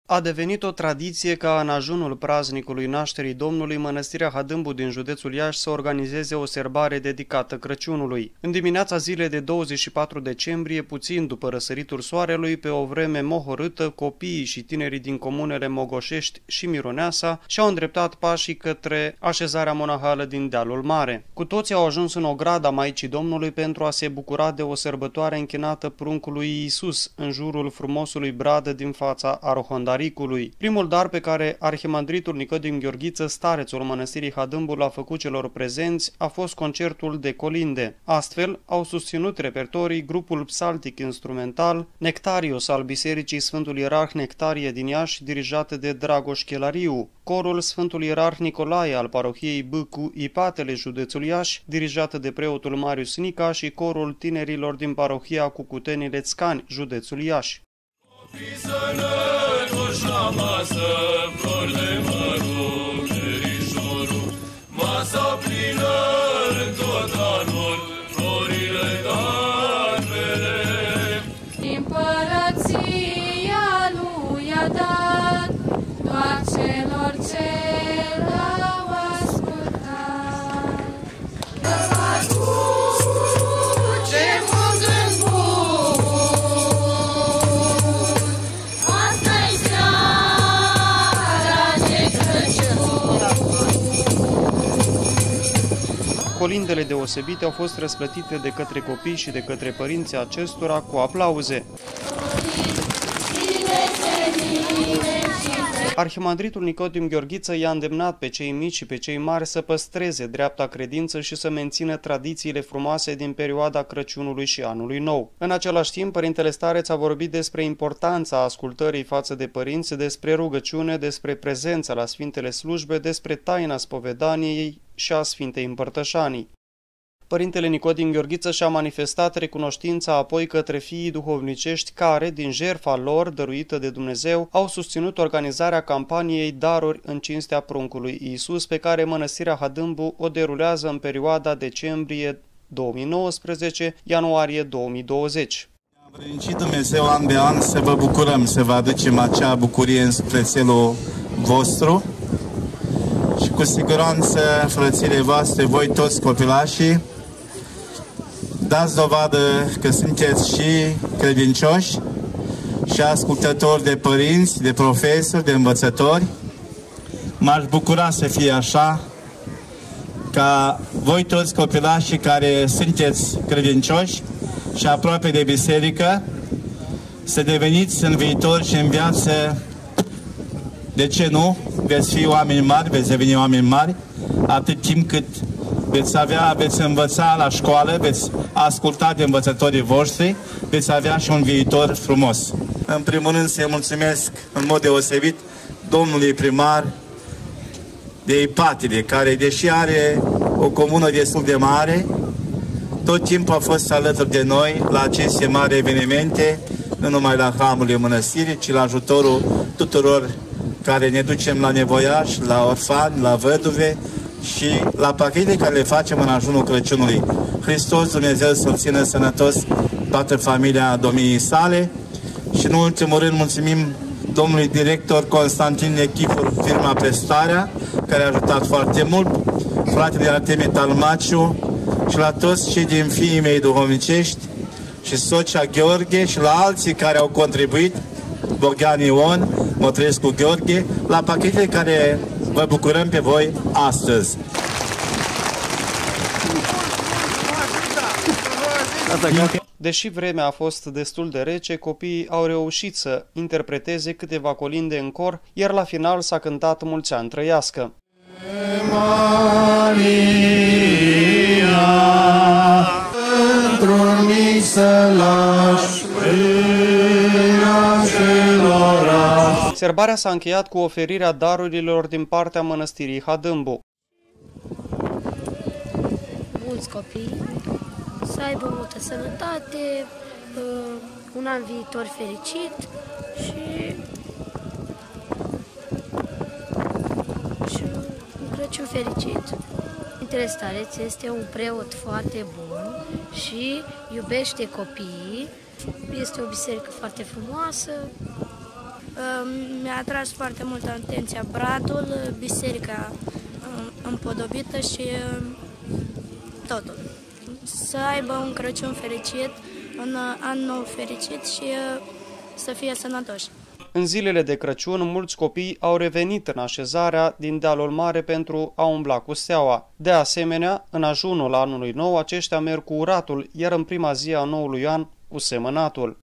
A devenit o tradiție ca în ajunul praznicului nașterii Domnului, Mănăstirea Hadâmbu din județul Iași să organizeze o serbare dedicată Crăciunului. În dimineața zilei de 24 decembrie, puțin după răsăritul soarelui, pe o vreme mohorâtă, copiii și tinerii din comunele Mogoșești și Mironeasa și-au îndreptat pașii către așezarea monahală din Dealul Mare. Cu toții au ajuns în ograda Maicii Domnului pentru a se bucura de o sărbătoare închinată pruncului Iisus în jurul frumosului brad din fața Arhondaricului. Primul dar pe care arhimandritul Nicodim Gheorghiță, starețul Mănăstirii Hadâmbu, l-a făcut celor prezenți a fost concertul de colinde. Astfel au susținut repertorii grupul psaltic instrumental Nectarios al Bisericii Sfântul Ierarh Nectarie din Iași, dirijat de Dragoș Chelariu, corul Sfântul Ierarh Nicolae al parohiei Bâcu Ipatele, județul Iași, dirijat de preotul Marius Nica, și corul tinerilor din parohia Cucuteni Lețcani, județul Iași. La masă, flori de mărul, verișorul, masa plină în tot anul, florile galbene. Împărăția lui a dat doar celor ce l-au ascultat. Colindele deosebite au fost răsplătite de către copii și de către părinții acestora cu aplauze. Arhimandritul Nicodim Gheorghiță i-a îndemnat pe cei mici și pe cei mari să păstreze dreapta credință și să mențină tradițiile frumoase din perioada Crăciunului și Anului Nou. În același timp, părintele stareț a vorbit despre importanța ascultării față de părinți, despre rugăciune, despre prezența la Sfintele Slujbe, despre taina spovedaniei și a Sfintei Împărtășanii. Părintele Nicodim Gheorghiță și-a manifestat recunoștința apoi către fiii duhovnicești care, din jertfa lor dăruită de Dumnezeu, au susținut organizarea campaniei Daruri în cinstea pruncului Iisus, pe care Mănăstirea Hadâmbu o derulează în perioada decembrie 2019-ianuarie 2020. Am vrănicit Dumnezeu an de an să vă bucurăm, să vă aducem acea bucurie în sufletelul vostru și cu siguranță, frățile voastre, voi toți copilașii, dați dovadă că sunteți și credincioși și ascultători de părinți, de profesori, de învățători. M-aș bucura să fie așa, ca voi toți copilașii care sunteți credincioși și aproape de biserică, să deveniți în viitor și în viață, de ce nu, veți fi oameni mari, veți deveni oameni mari, atât timp cât veți învăța la școală, veți asculta de învățătorii voștri, veți avea și un viitor frumos. În primul rând să-i mulțumesc în mod deosebit domnului primar de Ipatile, care, deși are o comună destul de mare, tot timpul a fost alături de noi la aceste mari evenimente, nu numai la hramurile mănăstirii, ci la ajutorul tuturor care ne ducem la nevoiași, la orfani, la văduve și la pachete care le facem în ajunul Crăciunului. Hristos Dumnezeu să-l țină sănătos toată familia domniei sale și în ultimul rând mulțumim domnului director Constantin Nechifor, firma Prestarea, care a ajutat foarte mult, fratele Artemie Talmaciu și la toți cei din fiii mei duhovnicești și socia Gheorghe și la alții care au contribuit, Bogdan Ion, Motrescu Gheorghe, la pachetele care vă bucurăm pe voi astăzi. Deși vremea a fost destul de rece, copiii au reușit să interpreteze câteva colinde în cor, iar la final s-a cântat Mulți ani trăiască. Maria, într-un mic sălaș, Serbarea s-a încheiat cu oferirea darurilor din partea Mănăstirii Hadâmbu. Mulți copii să aibă multă sănătate, un an viitor fericit și un Crăciun fericit. Părintele Stareț este un preot foarte bun și iubește copiii. Este o biserică foarte frumoasă. Mi-a atras foarte mult atenția bradul, biserica împodobită și totul. Să aibă un Crăciun fericit, un an nou fericit și să fie sănătoși. În zilele de Crăciun, mulți copii au revenit în așezarea din Dealul Mare pentru a umbla cu steaua. De asemenea, în ajunul anului nou, aceștia merg cu uratul, iar în prima zi a noului an cu semănatul.